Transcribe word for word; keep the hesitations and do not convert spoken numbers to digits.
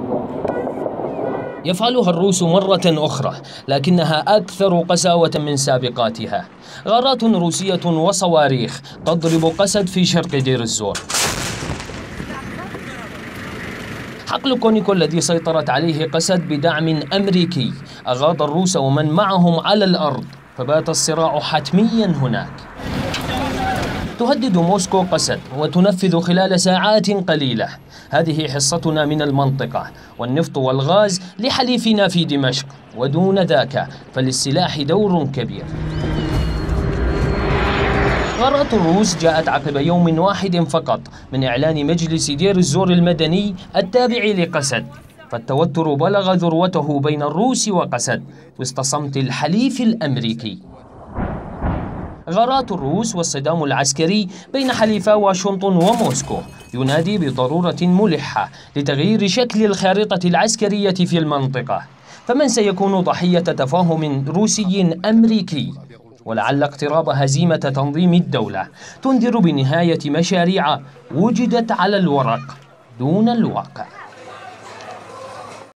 يفعلها الروس مرة أخرى، لكنها أكثر قساوة من سابقاتها. غارات روسية وصواريخ تضرب قسد في شرق دير الزور. حقل كونيكو الذي سيطرت عليه قسد بدعم أمريكي أغاض الروس ومن معهم على الأرض، فبات الصراع حتميا هناك. تهدد موسكو قسد وتنفذ خلال ساعات قليلة. هذه حصتنا من المنطقة، والنفط والغاز لحليفنا في دمشق، ودون ذاك فللسلاح دور كبير. غارات الروس جاءت عقب يوم واحد فقط من إعلان مجلس دير الزور المدني التابع لقسد، فالتوتر بلغ ذروته بين الروس وقسد وسط صمت الحليف الأمريكي. غارات الروس والصدام العسكري بين حليفا واشنطن وموسكو ينادي بضرورة ملحة لتغيير شكل الخارطة العسكرية في المنطقة. فمن سيكون ضحية تفاهم روسي أمريكي؟ ولعل اقتراب هزيمة تنظيم الدولة تنذر بنهاية مشاريع وجدت على الورق دون الواقع.